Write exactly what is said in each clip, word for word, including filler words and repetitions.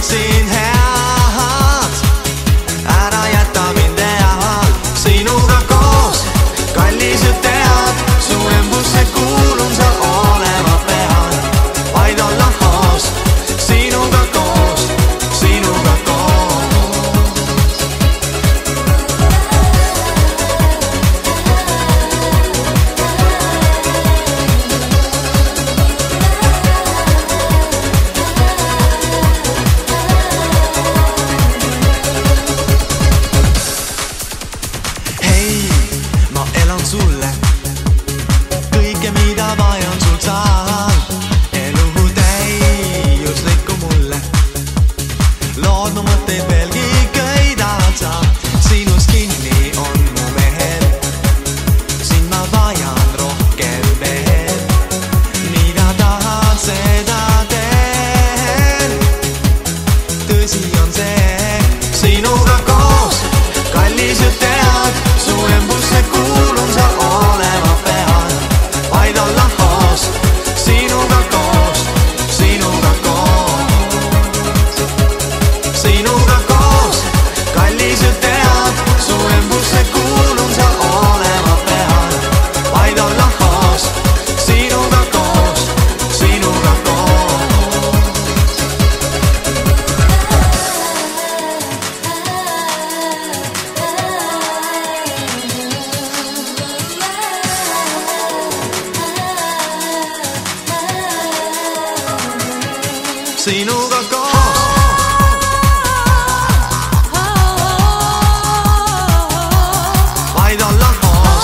leidsin head, ära jäta mind eal. Sinuga koos, kallis ju tead, su embusse kuulun sa olema pean. Vaid olla hoos, sinuga koos, sinuga koos. Hei, ma elan sulle kõike, mida vajan sul saan. Elu täiuslikku mulle, lood mu mõtteid veelgi köidavad sa. Sinust kinni on mu mehel, sind ma vajan rohkem veel. Mida tahan, seda teen, tõsi on see. Sinuga koos, kallis ju tead, su embusse kuulun sa olema pean. Vaid olla hoos, sinuga koos, sinuga koos. Sinuga koos, kallis ju tead, su embusse kuulun sa olema pean. Vaid olla hoos, sinuga koos, sinuga koos. Sinuga koos, vaid olla hoos.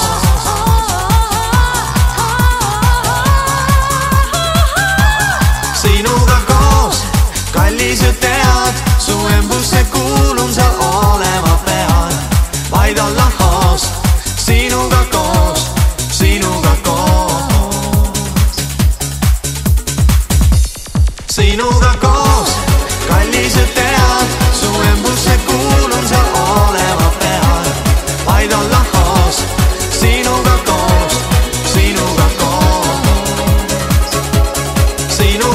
Sinuga koos, kallis ju tead, su embusse kuulun sa olema pean. Vaid olla hoos, sinuga koos, sinuga koos. Sinuga koos, kallis ju tead, su embusse kuulun sa olema pean. Vaid olla hoos, sinuga koos, sinuga koos. Sinuga